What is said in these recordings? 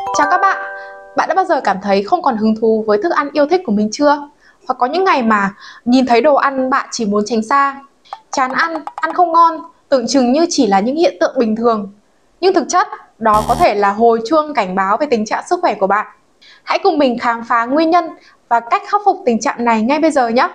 Chào các bạn, bạn đã bao giờ cảm thấy không còn hứng thú với thức ăn yêu thích của mình chưa? Hoặc có những ngày mà nhìn thấy đồ ăn bạn chỉ muốn tránh xa, chán ăn, ăn không ngon, tưởng chừng như chỉ là những hiện tượng bình thường. Nhưng thực chất, đó có thể là hồi chuông cảnh báo về tình trạng sức khỏe của bạn. Hãy cùng mình khám phá nguyên nhân và cách khắc phục tình trạng này ngay bây giờ nhé!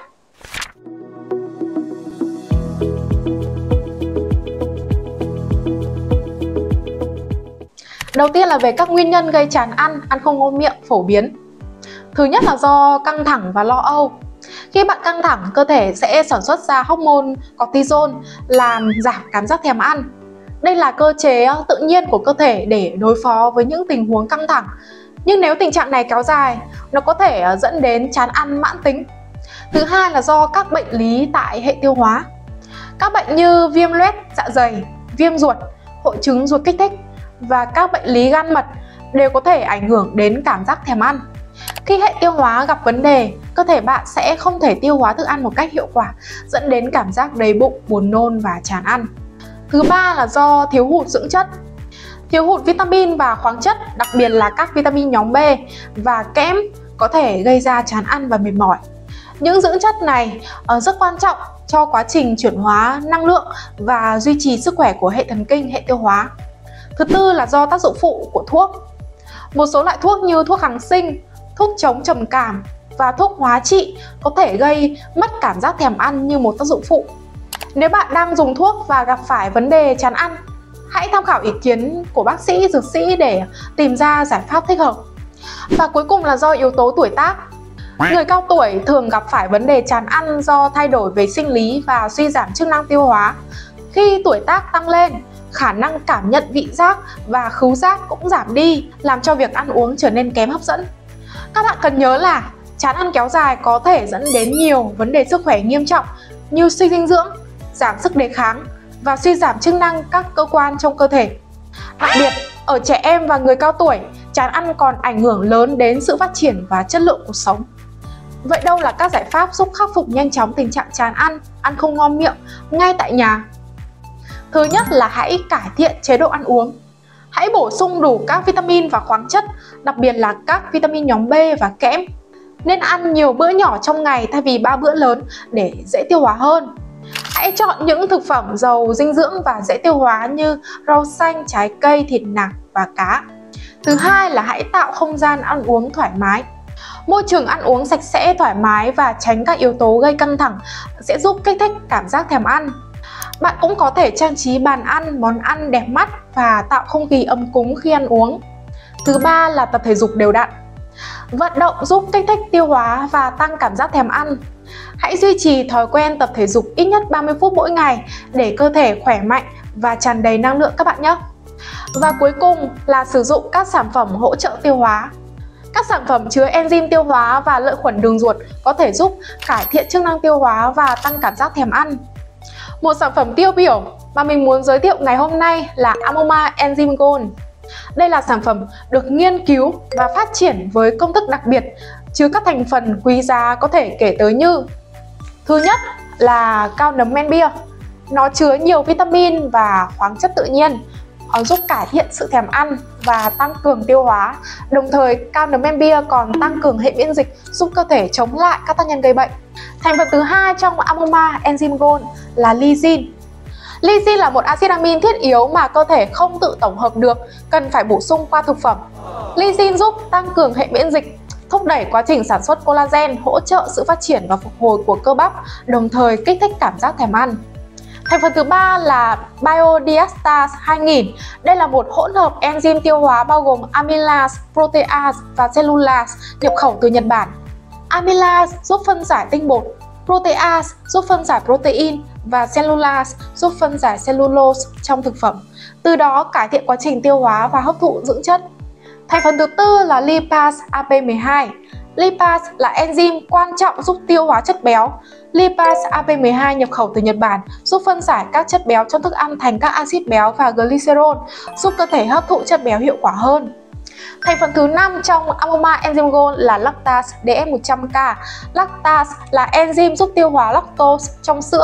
Đầu tiên là về các nguyên nhân gây chán ăn, ăn không ngon miệng phổ biến. Thứ nhất là do căng thẳng và lo âu. Khi bạn căng thẳng, cơ thể sẽ sản xuất ra hormone cortisol làm giảm cảm giác thèm ăn. Đây là cơ chế tự nhiên của cơ thể để đối phó với những tình huống căng thẳng. Nhưng nếu tình trạng này kéo dài, nó có thể dẫn đến chán ăn mãn tính. Thứ hai là do các bệnh lý tại hệ tiêu hóa. Các bệnh như viêm loét dạ dày, viêm ruột, hội chứng ruột kích thích và các bệnh lý gan mật đều có thể ảnh hưởng đến cảm giác thèm ăn. Khi hệ tiêu hóa gặp vấn đề, cơ thể bạn sẽ không thể tiêu hóa thức ăn một cách hiệu quả, dẫn đến cảm giác đầy bụng, buồn nôn và chán ăn. Thứ ba là do thiếu hụt dưỡng chất. Thiếu hụt vitamin và khoáng chất, đặc biệt là các vitamin nhóm B và kẽm có thể gây ra chán ăn và mệt mỏi. Những dưỡng chất này rất quan trọng cho quá trình chuyển hóa năng lượng và duy trì sức khỏe của hệ thần kinh, hệ tiêu hóa. Thứ tư là do tác dụng phụ của thuốc. Một số loại thuốc như thuốc kháng sinh, thuốc chống trầm cảm và thuốc hóa trị có thể gây mất cảm giác thèm ăn như một tác dụng phụ. Nếu bạn đang dùng thuốc và gặp phải vấn đề chán ăn, hãy tham khảo ý kiến của bác sĩ, dược sĩ để tìm ra giải pháp thích hợp. Và cuối cùng là do yếu tố tuổi tác. Người cao tuổi thường gặp phải vấn đề chán ăn do thay đổi về sinh lý và suy giảm chức năng tiêu hóa. Khi tuổi tác tăng lên, khả năng cảm nhận vị giác và khứu giác cũng giảm đi, làm cho việc ăn uống trở nên kém hấp dẫn. Các bạn cần nhớ là chán ăn kéo dài có thể dẫn đến nhiều vấn đề sức khỏe nghiêm trọng như suy dinh dưỡng, giảm sức đề kháng và suy giảm chức năng các cơ quan trong cơ thể. Đặc biệt, ở trẻ em và người cao tuổi, chán ăn còn ảnh hưởng lớn đến sự phát triển và chất lượng cuộc sống. Vậy đâu là các giải pháp giúp khắc phục nhanh chóng tình trạng chán ăn, ăn không ngon miệng ngay tại nhà? Thứ nhất là hãy cải thiện chế độ ăn uống. Hãy bổ sung đủ các vitamin và khoáng chất, đặc biệt là các vitamin nhóm B và kẽm. Nên ăn nhiều bữa nhỏ trong ngày thay vì 3 bữa lớn để dễ tiêu hóa hơn. Hãy chọn những thực phẩm giàu dinh dưỡng và dễ tiêu hóa như rau xanh, trái cây, thịt nạc và cá. Thứ hai là hãy tạo không gian ăn uống thoải mái. Môi trường ăn uống sạch sẽ, thoải mái và tránh các yếu tố gây căng thẳng sẽ giúp kích thích cảm giác thèm ăn. Bạn cũng có thể trang trí bàn ăn, món ăn đẹp mắt và tạo không khí ấm cúng khi ăn uống. Thứ ba là tập thể dục đều đặn. Vận động giúp kích thích tiêu hóa và tăng cảm giác thèm ăn. Hãy duy trì thói quen tập thể dục ít nhất 30 phút mỗi ngày để cơ thể khỏe mạnh và tràn đầy năng lượng các bạn nhé. Và cuối cùng là sử dụng các sản phẩm hỗ trợ tiêu hóa. Các sản phẩm chứa enzyme tiêu hóa và lợi khuẩn đường ruột có thể giúp cải thiện chức năng tiêu hóa và tăng cảm giác thèm ăn. Một sản phẩm tiêu biểu mà mình muốn giới thiệu ngày hôm nay là Amoma Enzyme Gold. Đây là sản phẩm được nghiên cứu và phát triển với công thức đặc biệt, chứa các thành phần quý giá có thể kể tới như: thứ nhất là cao nấm men bia. Nó chứa nhiều vitamin và khoáng chất tự nhiên, giúp cải thiện sự thèm ăn và tăng cường tiêu hóa. Đồng thời, cao nấm men bia còn tăng cường hệ miễn dịch, giúp cơ thể chống lại các tác nhân gây bệnh. Thành phần thứ hai trong Amoma Enzyme Gold là lysine. Lysine là một axit amin thiết yếu mà cơ thể không tự tổng hợp được, cần phải bổ sung qua thực phẩm. Lysine giúp tăng cường hệ miễn dịch, thúc đẩy quá trình sản xuất collagen, hỗ trợ sự phát triển và phục hồi của cơ bắp, đồng thời kích thích cảm giác thèm ăn. Thành phần thứ ba là Biodiestase 2000. Đây là một hỗn hợp enzyme tiêu hóa bao gồm amylase, protease và cellulase nhập khẩu từ Nhật Bản. Amylase giúp phân giải tinh bột, protease giúp phân giải protein và cellulase giúp phân giải cellulose trong thực phẩm, từ đó cải thiện quá trình tiêu hóa và hấp thụ dưỡng chất. Thành phần thứ tư là lipase AP12. Lipase là enzyme quan trọng giúp tiêu hóa chất béo. Lipase AP12 nhập khẩu từ Nhật Bản, giúp phân giải các chất béo trong thức ăn thành các axit béo và glycerol, giúp cơ thể hấp thụ chất béo hiệu quả hơn. Thành phần thứ 5 trong Amoma Enzyme Gold là lactase DS100K. Lactase là enzyme giúp tiêu hóa lactose trong sữa.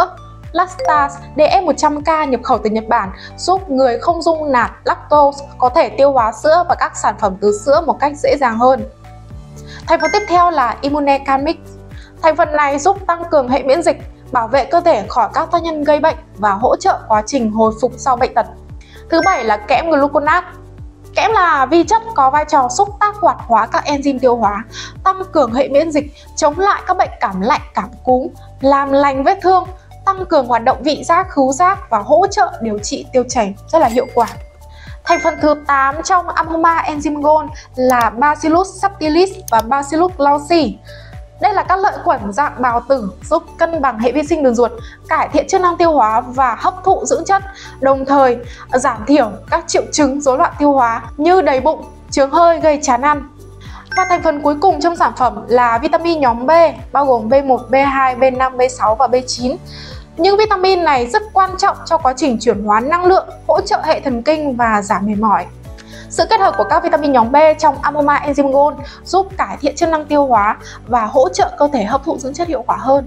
Lactase DS100K nhập khẩu từ Nhật Bản giúp người không dung nạp lactose có thể tiêu hóa sữa và các sản phẩm từ sữa một cách dễ dàng hơn. Thành phần tiếp theo là Immunecamix. Thành phần này giúp tăng cường hệ miễn dịch, bảo vệ cơ thể khỏi các tác nhân gây bệnh và hỗ trợ quá trình hồi phục sau bệnh tật. Thứ bảy là kẽm gluconate. Kẽm là vi chất có vai trò xúc tác hoạt hóa các enzyme tiêu hóa, tăng cường hệ miễn dịch, chống lại các bệnh cảm lạnh, cảm cúm, làm lành vết thương, tăng cường hoạt động vị giác, khứu giác và hỗ trợ điều trị tiêu chảy rất là hiệu quả. Thành phần thứ 8 trong Amoma Enzyme Gold là Bacillus subtilis và Bacillus glauci. Đây là các lợi khuẩn dạng bào tử giúp cân bằng hệ vi sinh đường ruột, cải thiện chức năng tiêu hóa và hấp thụ dưỡng chất, đồng thời giảm thiểu các triệu chứng rối loạn tiêu hóa như đầy bụng, chướng hơi gây chán ăn. Và thành phần cuối cùng trong sản phẩm là vitamin nhóm B, bao gồm B1, B2, B5, B6 và B9. Những vitamin này rất quan trọng cho quá trình chuyển hóa năng lượng, hỗ trợ hệ thần kinh và giảm mệt mỏi. Sự kết hợp của các vitamin nhóm B trong Amoma Enzyme Gold giúp cải thiện chức năng tiêu hóa và hỗ trợ cơ thể hấp thụ dưỡng chất hiệu quả hơn.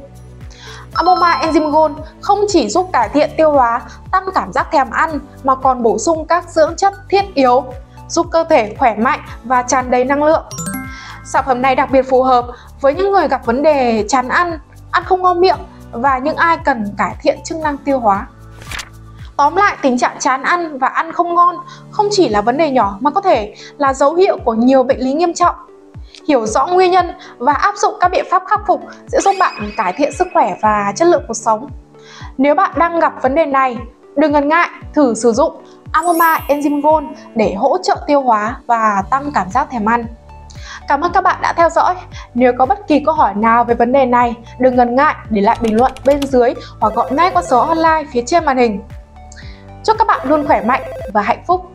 Amoma Enzyme Gold không chỉ giúp cải thiện tiêu hóa, tăng cảm giác thèm ăn mà còn bổ sung các dưỡng chất thiết yếu, giúp cơ thể khỏe mạnh và tràn đầy năng lượng. Sản phẩm này đặc biệt phù hợp với những người gặp vấn đề chán ăn, ăn không ngon miệng và những ai cần cải thiện chức năng tiêu hóa. Tóm lại, tình trạng chán ăn và ăn không ngon không chỉ là vấn đề nhỏ mà có thể là dấu hiệu của nhiều bệnh lý nghiêm trọng. Hiểu rõ nguyên nhân và áp dụng các biện pháp khắc phục sẽ giúp bạn cải thiện sức khỏe và chất lượng cuộc sống. Nếu bạn đang gặp vấn đề này, đừng ngần ngại thử sử dụng Amoma Enzyme Gold để hỗ trợ tiêu hóa và tăng cảm giác thèm ăn. Cảm ơn các bạn đã theo dõi. Nếu có bất kỳ câu hỏi nào về vấn đề này, đừng ngần ngại để lại bình luận bên dưới hoặc gọi ngay qua số hotline phía trên màn hình. Chúc các bạn luôn khỏe mạnh và hạnh phúc.